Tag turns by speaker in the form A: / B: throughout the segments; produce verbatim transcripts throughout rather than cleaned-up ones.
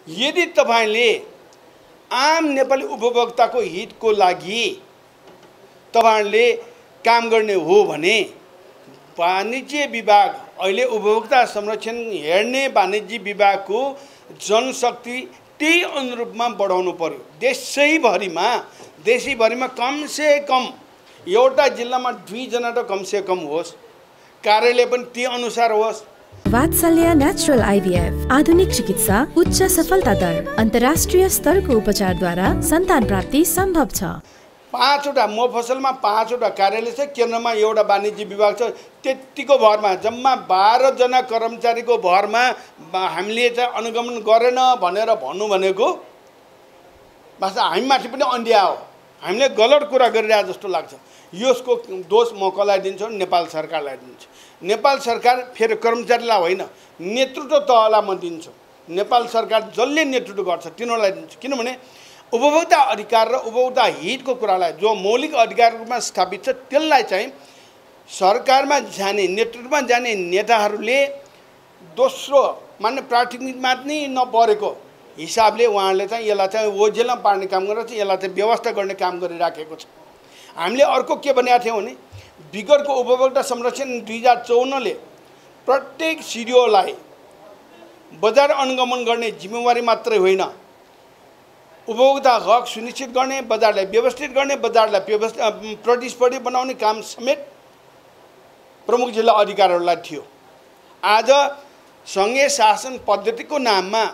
A: यदि तपाईले आम नेपाली उपभोक्ताको हितको लागि तपाईले काम गर्ने हो भने वाणिज्य विभाग अहिले उपभोक्ता संरक्षण हेर्ने वाणिज्य विभागको जनशक्ति त्यही अनुरूपमा बढाउनु पर्यो। देशैभरिमा देशैभरिमा कम से कम एउटा जिल्लामा दुई जना त कम से कम होस्, कार्यालय पनि त्यही अनुसार होस्।
B: वात्सल्य नेचुरल आईवीएफ आधुनिक चिकित्सा, उच्च सफलता दर, अन्तर्राष्ट्रिय स्तरको उपचारद्वारा सन्तान प्राप्ति सम्भव छ।
A: पाँचवटा मफसलमा पाँचवटा कार्यालय छ, केन्द्रमा एउटा वाणिज्य विभाग छ। त्यतिको भरमा जम्मा बाह्र जना कर्मचारीको भरमा हामीले चाहिँ अनुगमन गरेन भनेर भन्नु भनेको बस हामीमाथि पनि अन्याय हो। हामीले गलत कुरा गरिरहेको जस्तो लाग्छ। यसको दोष म कसलाई दिन्छु? नेपाल सरकारलाई दिन्छु। नेपाल सरकार फेरि कर्मचारीलाई होइन, नेतृत्व तहलाई म दिन्छु। नेपाल सरकार जसले नेतृत्व गर्छ तिनीहरूलाई दिन्छु। किनभने उपभोक्ता अधिकार र उपभोक्ता हितको कुरालाई जो मौलिक अधिकारको रूपमा स्थापित छ त्यसलाई चाहिँ सरकारमा जाने नेतृत्वमा जाने नेताहरूले दोस्रो मान्ने प्राथमिकमा नै नपरेको हिसाबले उहाँहरूले चाहिँ यसलाई चाहिँ ओझेलमा पार्ने काम गरेर चाहिँ यसलाई चाहिँ व्यवस्था गर्ने काम गरिराखेको छ। हामीले अर्को के भनेका थियौँ भने विगतको उपभोक्ता संरक्षण दुई हजार चौन्नले प्रत्येक सिडिओलाई बजार अनुगमन गर्ने जिम्मेवारी मात्रै होइन, उपभोक्ता हक सुनिश्चित गर्ने, बजारलाई व्यवस्थित गर्ने, बजारलाई व्यवस्था प्रतिस्पर्धी बनाउने काम समेत प्रमुख जिल्ला अधिकारीहरूलाई थियो। आज सङ्घीय शासन पद्धतिको नाममा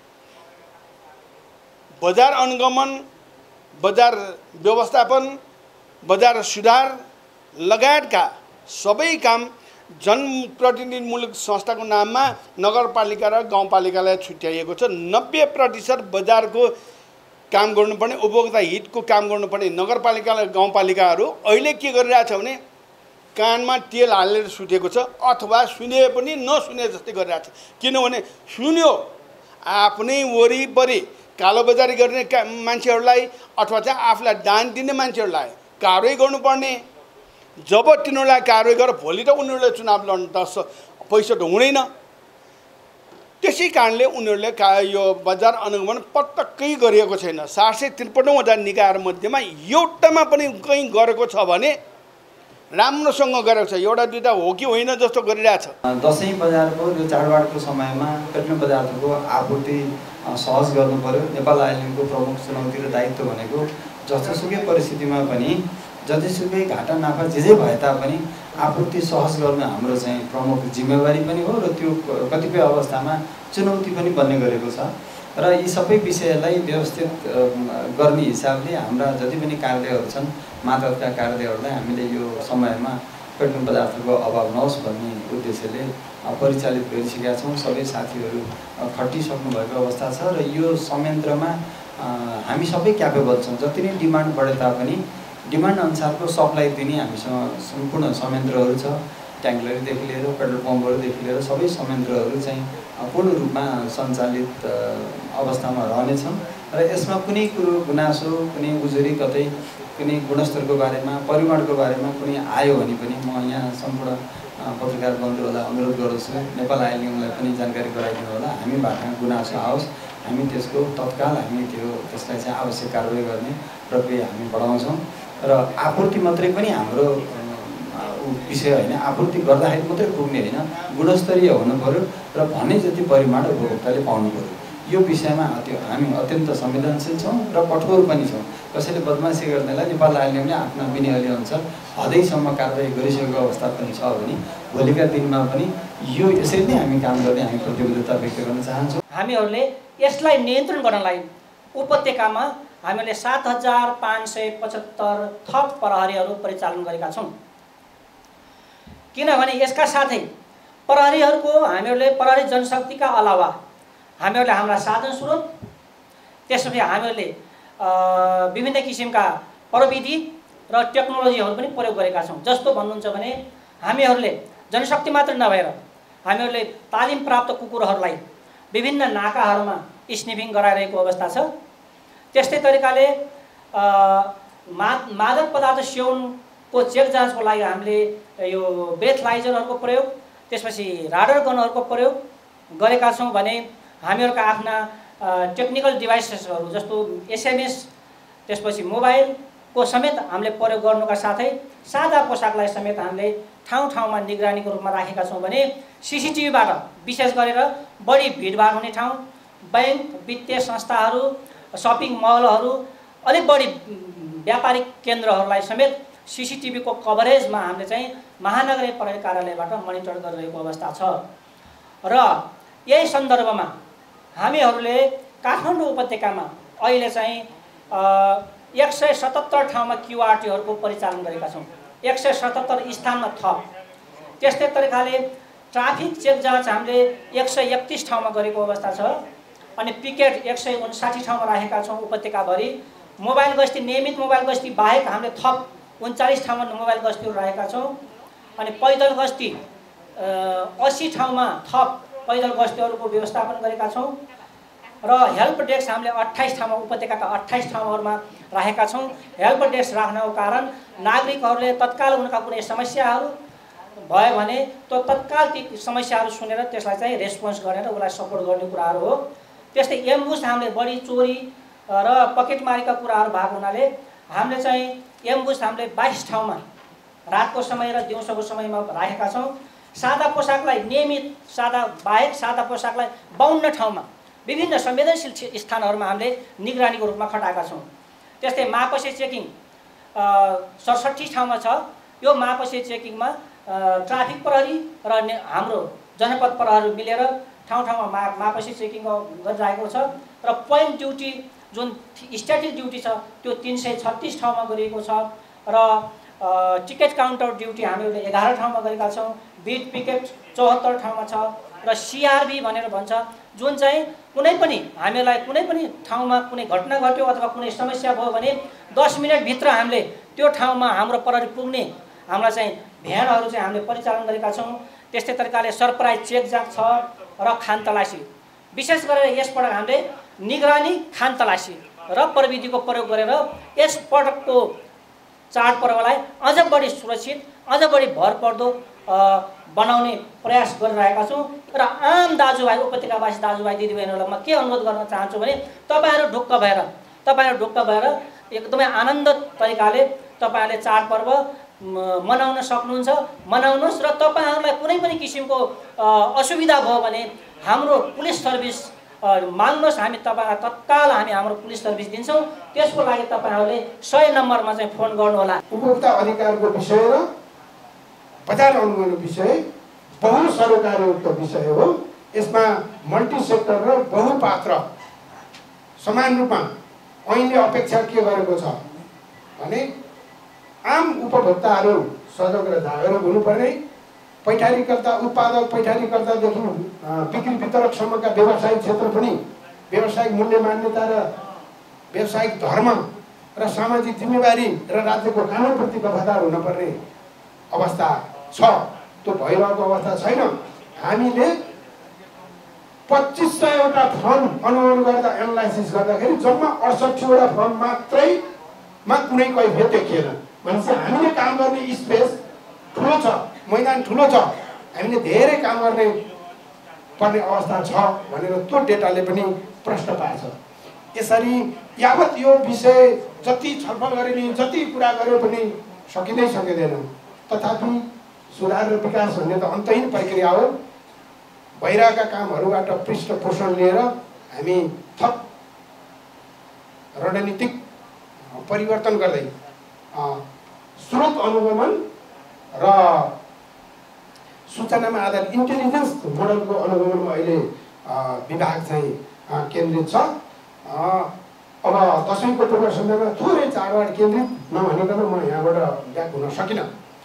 A: बजार अनुगमन, बजार व्यवस्थापन, बजार सुधार लगायतका सबै काम जनप्रतिनिधिमूलक संस्थाको नाममा नगरपालिका र गाउँपालिकालाई छुट्याइएको छ। नब्बे प्रतिशत बजारको काम गर्नुपर्ने, उपभोक्ता हितको काम गर्नुपर्ने नगरपालिका र गाउँपालिकाहरू अहिले के गरिरहेछ भने कानमा तेल हालेर सुतेको छ अथवा सुने पनि नसुने जस्तै गरिरहेछ। किनभने सुन्यो आफ्नै वरिपरि कालोबजारी गर्ने मान्छेहरूलाई अथवा चाहिँ आफूलाई दान दिने मान्छेहरूलाई कारवाही गर्नुपर्ने। जब तिनीहरूलाई कारवाही गरेर भोलि त उनीहरूले चुनाव लड्न त पैसा त हुँदैन। त्यसै कारणले उनीहरूले का यो बजार अनुगमन पटक्कै गरिएको छैन। सात सय त्रिपन्नौ हजार निकायहरूमध्येमा एउटामा पनि कहीँ गरेको छ भने राम्रोसँग गरेको छ, एउटा दुईवटा हो कि होइन जस्तो गरिरहेछ।
C: दसैँ बजारको यो चाडबाडको समयमा पेट्रोल पदार्थको आपूर्ति सहज गर्नु पर्यो। नेपाल आइल्यान्डको प्रमुख चुनौती र दायित्व भनेको जस्तोसुकै परिस्थितिमा पनि जतिसुकै घाटा नाफा जे जे भए तापनि आपूर्ति सहज गर्न हाम्रो चाहिँ प्रमुख जिम्मेवारी पनि हो र त्यो कतिपय अवस्थामा चुनौती पनि बन्ने गरेको छ। र यी सबै विषयलाई व्यवस्थित गर्ने हिसाबले हाम्रा जति पनि कार्यालयहरू छन् मातहतका कार्यालयहरूलाई हामीले यो समयमा पेट्रोल पदार्थको अभाव नहोस् भन्ने उद्देश्यले परिचालित गरिसकेका छौँ। सबै साथीहरू खटिसक्नु भएको अवस्था छ र यो संयन्त्रमा हामी सबै क्यापेबल छौँ। जति नै डिमान्ड बढे तापनि डिमान्ड अनुसारको सप्लाई दिने हामीसँग सम्पूर्ण संयन्त्रहरू छ। ट्याङ्कलरीदेखि लिएर पेट्रोल पम्पहरूदेखि लिएर सबै संयन्त्रहरू चाहिँ पूर्ण रूपमा सञ्चालित अवस्थामा रहनेछन् र यसमा कुनै कुरो गुनासो, कुनै उजुरी, कतै कुनै गुणस्तरको बारेमा, परिमाणको बारेमा कुनै आयो भने पनि म यहाँ सम्पूर्ण पत्रकार बन्धुहरूलाई अनुरोध गर्दछु, नेपाल आइल्यान्डलाई पनि जानकारी गराइदिनु होला। हामीबाट गुनासो आओस्, हामी त्यसको तत्काल हामी त्यो त्यसलाई चाहिँ आवश्यक कारवाही गर्ने प्रक्रिया हामी बढाउँछौँ। र आपूर्ति मात्रै पनि हाम्रो विषय होइन, आपूर्ति गर्दाखेरि मात्रै पुग्ने होइन, गुणस्तरीय हुनु पर्यो र भने जति परिमाण उपभोक्ताले पाउनु पर्यो। यो विषयमा त्यो हामी अत्यन्त संवेदनशील छौँ र कठोर पनि छौँ। कसैले बदमासी गर्नेलाई नेपाल आइल्यान्डले आफ्ना विनियोजन अनुसार हदैसम्म कारवाही गरिसकेको अवस्था पनि छ भने भोलिका दिनमा पनि यो यसरी नै हामी काम गर्ने हामी प्रतिबद्धता व्यक्त गर्न चाहन्छौँ।
D: हामीहरूले यसलाई नियन्त्रण गर्नलाई उपत्यकामा हामीले सात हजार पाँच सय पचहत्तर थप प्रहरीहरू परिचालन गरेका छौँ। किनभने यसका साथै प्रहरीहरूको हामीहरूले प्रहरी जनशक्तिका अलावा हामीहरूले हाम्रा साधन स्रोत, त्यसपछि हामीहरूले विभिन्न किसिमका प्रविधि र टेक्नोलोजीहरू पनि प्रयोग गरेका छौँ। जस्तो भन्नुहुन्छ भने हामीहरूले जनशक्ति मात्र नभएर हामीहरूले तालिम प्राप्त कुकुरहरूलाई विभिन्न नाकाहरूमा स्निफिङ गराइरहेको अवस्था छ। त्यस्तै तरिकाले मा मादक पदार्थ सेवनको चेक जाँचको लागि हामीले यो ब्रेथलाइजरहरूको प्रयोग, त्यसपछि राडर गनहरूको प्रयोग गरेका छौँ भने हामीहरूका आफ्ना टेक्निकल डिभाइसेसहरू जस्तो एसएमएस त्यसपछि मोबाइलको समेत हामीले प्रयोग गर्नुका साथै सादा पोसाकलाई समेत हामीले ठाउँ ठाउँमा निगरानीको रूपमा राखेका छौँ भने सिसिटिभीबाट विशेष गरेर बढी भिडभाड हुने ठाउँ बैंक वित्तीय संस्थाहरू सपिङ मलहरू अलिक बढी व्यापारिक केन्द्रहरूलाई समेत सिसिटिभीको कभरेजमा हामीले चाहिँ महानगरीय प्रहरी कार्यालयबाट मोनिटर गरिरहेको अवस्था छ र यही सन्दर्भमा हामीहरूले काठमाडौँ उपत्यकामा अहिले चाहिँ एक सय सतहत्तर ठाउँमा क्युआरटीहरूको परिचालन गरेका छौँ एक सय सतहत्तर स्थानमा थप त्यस्तै तरिकाले ट्राफिक चेक जाँच हामीले एक सय एकतिस ठाउँमा गरेको अवस्था छ अनि पिकेट एक सय उन्साठी ठाउँमा राखेका छौँ उपत्यकाभरि मोबाइल गस्ती नियमित मोबाइल गस्ती बाहेक हामीले थप उन्चालिस ठाउँमा मोबाइल गस्तीहरू राखेका छौँ अनि पैदल गस्ती अस्सी ठाउँमा थप पैदल गस्तीहरूको व्यवस्थापन गरेका छौँ र हेल्प डेस्क हामीले अट्ठाइस ठाउँमा उपत्यकाका अट्ठाइस ठाउँहरूमा राखेका छौँ हेल्प डेस्क राख्नको कारण नागरिकहरूले तत्काल उनका कुनै समस्याहरू भयो भने त्यो तत्काल ती समस्याहरू सुनेर त्यसलाई चाहिँ रेस्पोन्स गरेर उसलाई सपोर्ट गर्ने कुराहरू हो त्यस्तै एम्बुस हामीले बढी चोरी र पकेटमारीका कुराहरू भएको हुनाले हामीले चाहिँ एम्बुस हामीले बाइस ठाउँमा रातको समय र दिउँसोको समयमा राखेका छौँ सादा पोसाकलाई नियमित सादा बाहेक सादा पोसाकलाई बाउन्न ठाउँमा विभिन्न संवेदनशील स्थानहरूमा हामीले निगरानीको रूपमा खटाएका छौँ त्यस्तै मापसे चेकिङ सडसठी ठाउँमा छ यो मापसे चेकिङमा ट्राफिक प्रहरी र हाम्रो जनपद प्रहरी मिलेर ठाउँ ठाउँमा मा मापसे चेकिङ गरिरहेको छ र पोइन्ट ड्युटी जुन स्ट्याटिक ड्युटी छ त्यो तिन सय छत्तिस ठाउँमा गरिएको छ र टिकट काउन्टर ड्युटी हामीले एघार ठाउँमा गरेका छौँ बिट पिकेट चौहत्तर ठाउँमा छ र सिआरबी भनेर भन्छ जुन चाहिँ कुनै पनि हामीलाई कुनै पनि ठाउँमा कुनै घटना घट्यो अथवा कुनै समस्या भयो भने दस मिनटभित्र हामीले त्यो ठाउँमा हाम्रो प्रहरी पुग्ने हाम्रा चाहिँ भ्यानहरू चाहिँ हामीले परिचालन गरेका छौँ त्यस्तै तरिकाले सरप्राइज चेक जाँच छ र खान तलासी विशेष गरेर यसपटक हामीले निगरानी खान तलासी र प्रविधिको प्रयोग गरेर यसपटकको चाडपर्वलाई अझ बढी सुरक्षित अझ बढी भरपर्दो बनाउने प्रयास गरिरहेका छौँ र आम दाजुभाइ उपत्यकावासी दाजुभाइ दिदीबहिनीहरूलाई म के अनुरोध गर्न चाहन्छु भने तपाईँहरू ढुक्क भएर तपाईँहरू ढुक्क भएर एकदमै आनन्द तरिकाले तपाईँहरूले चाडपर्व मनाउन सक्नुहुन्छ मनाउनुहोस् र तपाईँहरूलाई कुनै पनि किसिमको असुविधा भयो भने हाम्रो पुलिस सर्भिस माग्नुहोस् हामी तपाईँलाई तत्काल हामी हाम्रो पुलिस सर्भिस दिन्छौँ त्यसको लागि तपाईँहरूले सय नम्बरमा चाहिँ फोन गर्नुहोला
E: उपभोक्ता अधिकारको विषय र बजार अनुगमन विषय बहु सरोकारयुक्त विषय हो यसमा मल्टी सेक्टर र बहुपात्र समान रूपमा ऐनले अपेक्षा के गरेको छ भने आम उपभोक्ताहरू सजग र जागरुक हुनुपर्ने पैठारीकर्ता उत्पादक पैठारीकर्तादेखि बिक्री वितरकसम्मका व्यावसायिक क्षेत्र पनि व्यावसायिक मूल्य मान्यता र व्यावसायिक धर्म र सामाजिक जिम्मेवारी र राज्यको कानुनप्रति वफादार हुनुपर्ने अवस्था छ त्यो भइरहेको अवस्था छैन हामीले पच्चिस सयवटा फर्म अनुगमन गर्दा एनालाइसिस गर्दाखेरि जम्मा अडसट्ठीवटा फर्म मात्रैमा कुनै कैफियत देखिएन भनेपछि हामीले काम गर्ने स्पेस ठुलो छ मैदान ठुलो छ हामीले धेरै काम गर्ने पर्ने अवस्था छ भनेर त्यो डेटाले पनि प्रश्न पार्छ यसरी यावत यो विषय जति छलफल गरे नि जति कुरा गरे पनि सकिँदै सकिँदैन तथापि सुधार र विकास भन्ने त अन्तहीन प्रक्रिया हो भइरहेका कामहरूबाट पृष्ठपोषण लिएर हामी थप रणनीतिक परिवर्तन गर्दै स्रोत अनुगमन र सूचनामा आधारित इन्टेलिजेन्स मोडलको अनुगमनमा अहिले विभाग चाहिँ केन्द्रित छ अब दसैँको पूर्व सन्ध्यामा थोरै चाडबाड केन्द्रित नभनिकन म यहाँबाट ब्याक हुन सकिनँ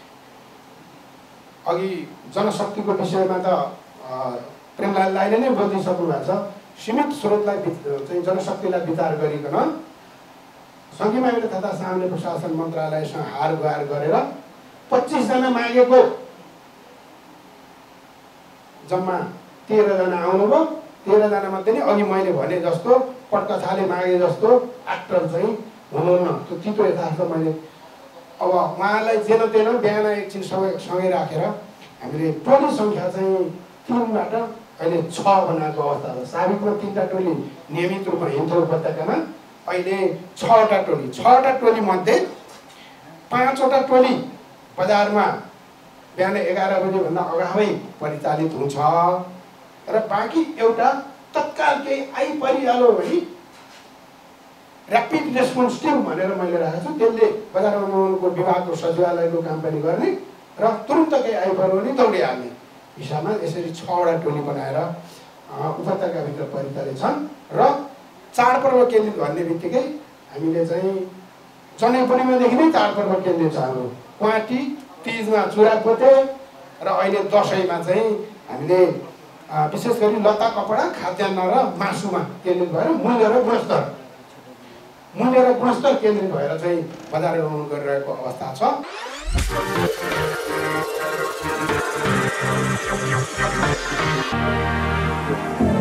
E: अघि जनशक्तिको विषयमा त प्रेमलाल दाइले नै बोलिसक्नु भएको छ सीमित स्रोतलाई चाहिँ जनशक्तिलाई विचार गरिकन सङ्घीय मामिला तथा सामान्य प्रशासन मन्त्रालयसँग हार गुहार गरेर पच्चिसजना मागेको जम्मा तेह्रजना आउनुभयो तेह्रजना मध्ये नै अघि मैले भने जस्तो पटकथाले मागे जस्तो एक्टर चाहिँ हुनुहुन्न त्यो तितो यथार्थ मैले अब उहाँलाई जेन तेन बिहान एकछिन सँगै सँगै राखेर हामीले टोली सङ्ख्या चाहिँ तिनबाट अहिले छ बनाएको अवस्था छ। साबिकमा तिनवटा टोली नियमित रूपमा हिँड्थ्यो उपत्यकामा, अहिले छवटा टोली छवटा टोली मध्ये पाँचवटा टोली बजारमा बिहान एघार बजेभन्दा अगावै परिचालित हुन्छ र बाँकी एउटा तत्काल केही आइपरिहाल्यो भने ऱ्यापिड रेस्पोन्स टिम भनेर मैले राखेको छु, त्यसले बजार उन्नयनको विभागको सचिवालयको काम पनि गर्ने र तुरुन्त केही आइपऱ्यो भने दौडिहाल्ने हिसाबमा यसरी छवटा टोली बनाएर उपत्यकाभित्र परिचालित छन्। र चाडपर्व केन्द्रित भन्ने बित्तिकै हामीले चाहिँ जनैपनीमादेखि नै चाडपर्व केन्द्रित छ हाम्रो। क्वाटी तिजमा चुरापोते र अहिले दसैँमा चाहिँ हामीले विशेष गरी लत्ता कपडा खाद्यान्न र मासुमा केन्द्रित भएर मूल्य र गुणस्तर मूल्य र गुणस्तर केन्द्रित भएर चाहिँ बजार उन्नयन गरिरहेको अवस्था छ।
B: Thank you.